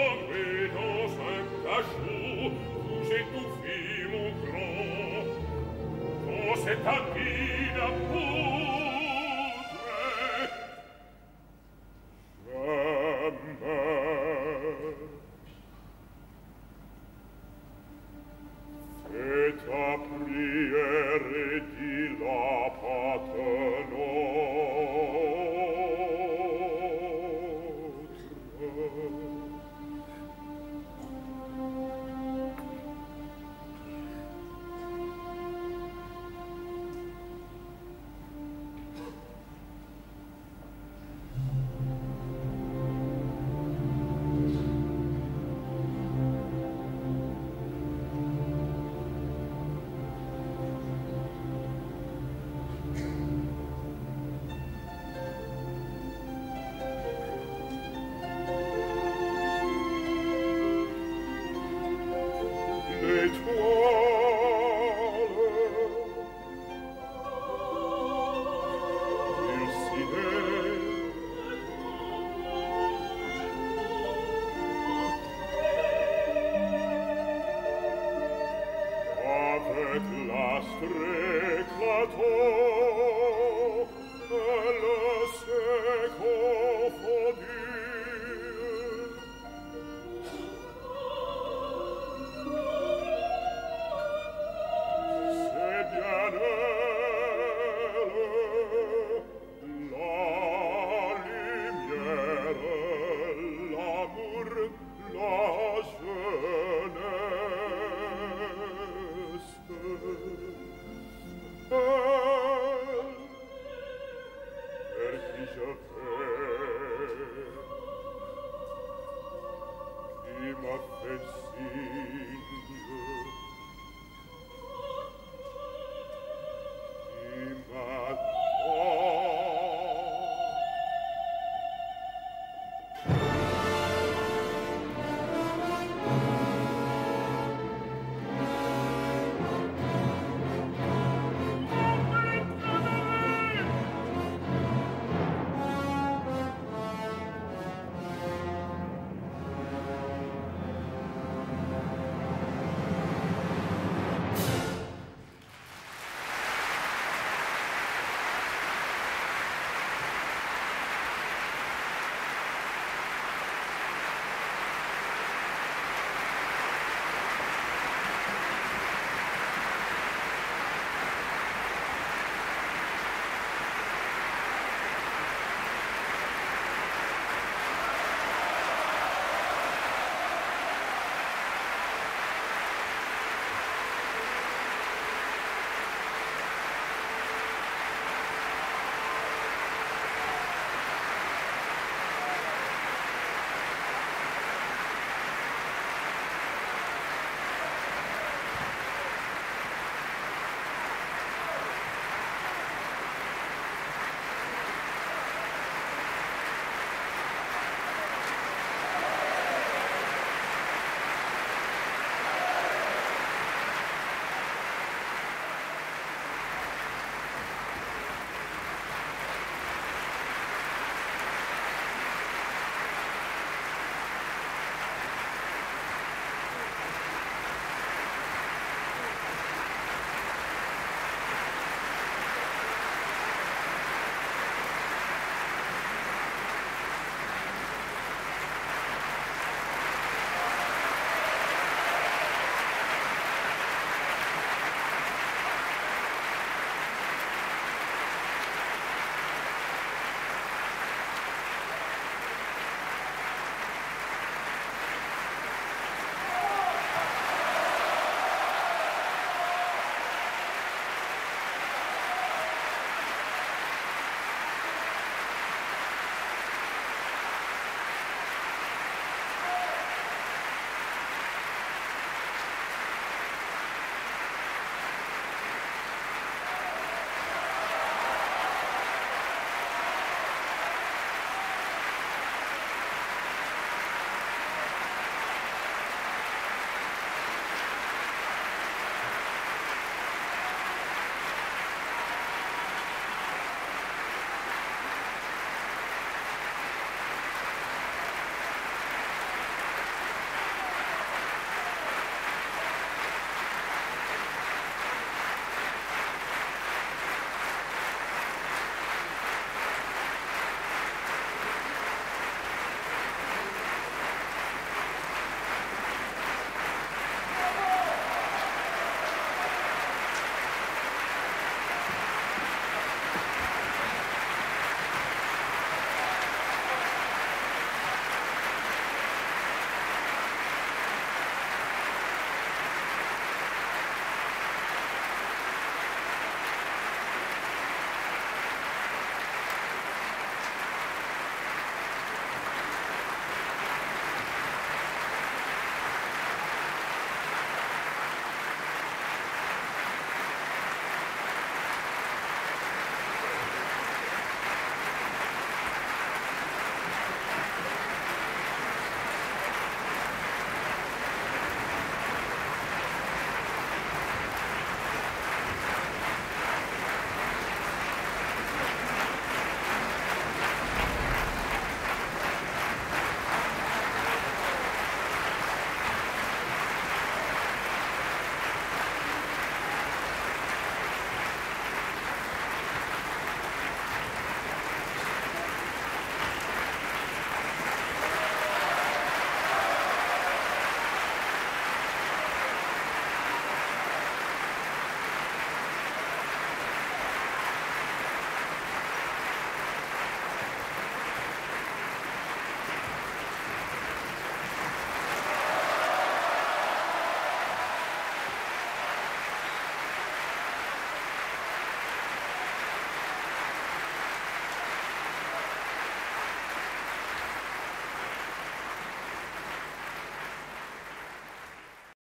comme dans un cachot, vous étouffez mon grand, cette aiguille à poudre. Jamais. Fais ta prière et dis-la Signe, qui m'a